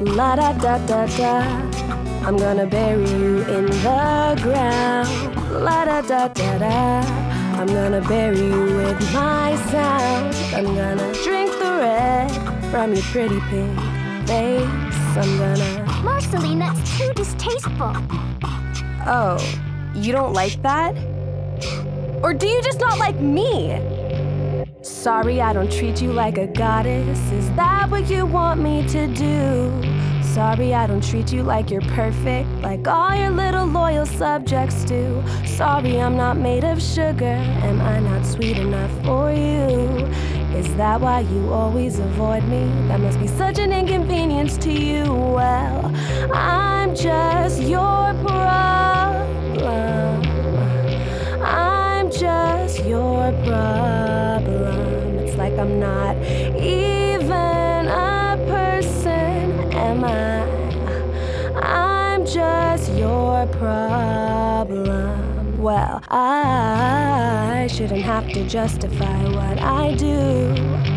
La da da da da. I'm gonna bury you in the ground. La da da da da. I'm gonna bury you with my sound. I'm gonna drink the red from your pretty pink face. I'm gonna... Marceline, that's too distasteful. Oh, you don't like that? Or do you just not like me? Sorry, I don't treat you like a goddess. Is that what you want me to do? Sorry, I don't treat you like you're perfect, like all your little loyal subjects do. Sorry, I'm not made of sugar. Am I not sweet enough for you? Is that why you always avoid me? That must be such an inconvenience to you. Well, I'm just your problem. I'm just your problem. It's like I'm not even a person, am I? I'm just your problem. Well, I shouldn't have to justify what I do.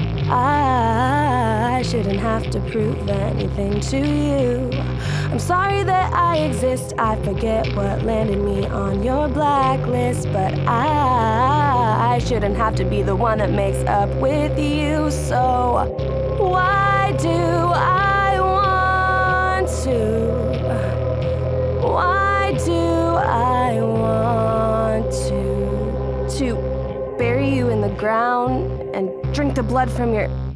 I shouldn't have to prove anything to you. I'm sorry that I exist. I forget what landed me on your blacklist, but I shouldn't have to be the one that makes up with you. So why do I want to? Why do I want to bury you in the ground and drink the blood from your